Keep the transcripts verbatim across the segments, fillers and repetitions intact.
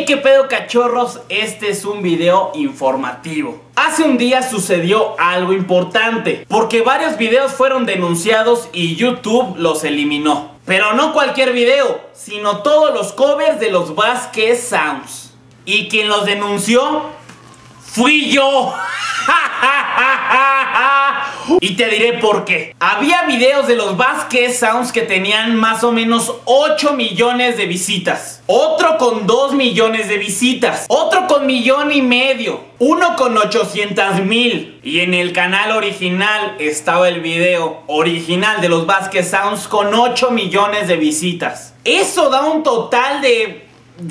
Hey, qué pedo, cachorros, este es un video informativo. Hace un día sucedió algo importante, porque varios videos fueron denunciados y YouTube los eliminó. Pero no cualquier video, sino todos los covers de los Vázquez Sounds. Y quien los denunció fui yo. Y te diré por qué. Había videos de los Vázquez Sounds que tenían más o menos ocho millones de visitas. Otro con dos millones de visitas. Otro con millón y medio. Uno con ochocientos mil. Y en el canal original estaba el video original de los Vázquez Sounds con ocho millones de visitas. Eso da un total de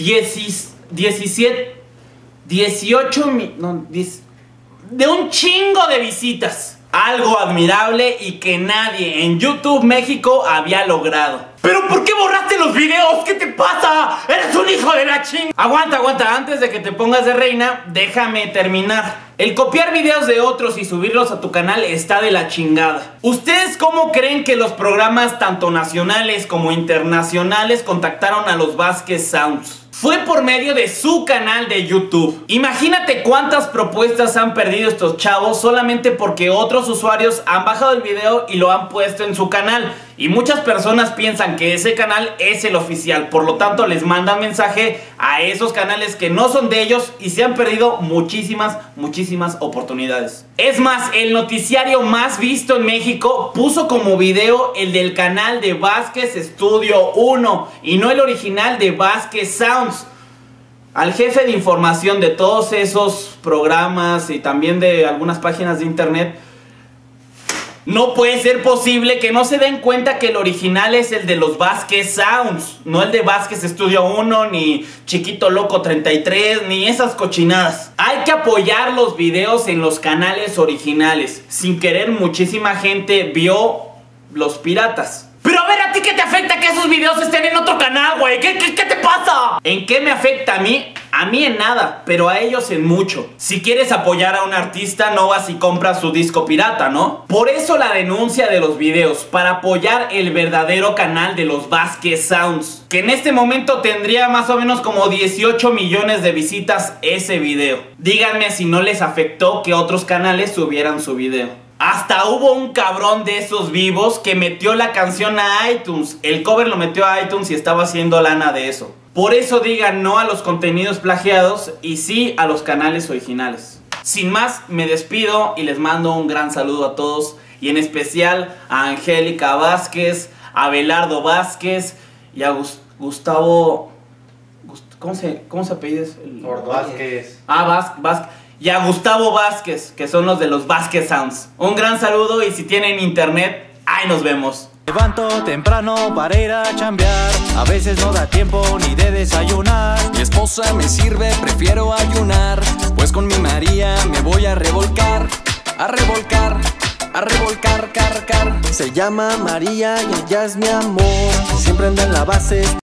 diecisiete, dieciocho mil, no, diez, de un chingo de visitas. Algo admirable y que nadie en YouTube México había logrado. ¿Pero por qué borraste los videos? ¿Qué te pasa? ¡Eres un hijo de la ching! Aguanta, aguanta, antes de que te pongas de reina, déjame terminar. El copiar videos de otros y subirlos a tu canal está de la chingada. ¿Ustedes cómo creen que los programas tanto nacionales como internacionales contactaron a los Vázquez Sounds? Fue por medio de su canal de YouTube. Imagínate cuántas propuestas han perdido estos chavos solamente porque otros usuarios han bajado el video y lo han puesto en su canal. Y muchas personas piensan que ese canal es el oficial, por lo tanto les mandan mensaje a esos canales que no son de ellos y se han perdido muchísimas, muchísimas oportunidades. Es más, el noticiario más visto en México puso como video el del canal de Vázquez Studio uno y no el original de Vázquez Sounds. Al jefe de información de todos esos programas y también de algunas páginas de internet, no puede ser posible que no se den cuenta que el original es el de los Vázquez Sounds, no el de Vázquez Studio uno, ni Chiquito Loco treinta y tres, ni esas cochinadas. Hay que apoyar los videos en los canales originales. Sin querer, muchísima gente vio los piratas. Pero a ver, ¿a ti qué te afecta que esos videos estén en otro canal, güey? ¿Qué, qué, ¿Qué te pasa? ¿En qué me afecta a mí? A mí en nada, pero a ellos en mucho. Si quieres apoyar a un artista, no vas y compras su disco pirata, ¿no? Por eso la denuncia de los videos, para apoyar el verdadero canal de los Vázquez Sounds, que en este momento tendría más o menos como dieciocho millones de visitas ese video. Díganme si no les afectó que otros canales subieran su video. Hasta hubo un cabrón de esos vivos que metió la canción a iTunes. El cover lo metió a iTunes y estaba haciendo lana de eso. Por eso digan no a los contenidos plagiados y sí a los canales originales. Sin más, me despido y les mando un gran saludo a todos. Y en especial a Angélica Vázquez, a Abelardo Vázquez y a Gust Gustavo... Gust ¿Cómo se, cómo se apellida? El... Vázquez. Ah, Vázquez. Vázquez. Y a Gustavo Vázquez, que son los de los Vázquez Sounds. Un gran saludo y si tienen internet, ahí nos vemos. Levanto temprano para ir a chambear. A veces no da tiempo ni de desayunar. Mi esposa me sirve, prefiero ayunar. Pues con mi María me voy a revolcar. A revolcar, a revolcar, car, car. Se llama María y ella es mi amor. Siempre anda en la base.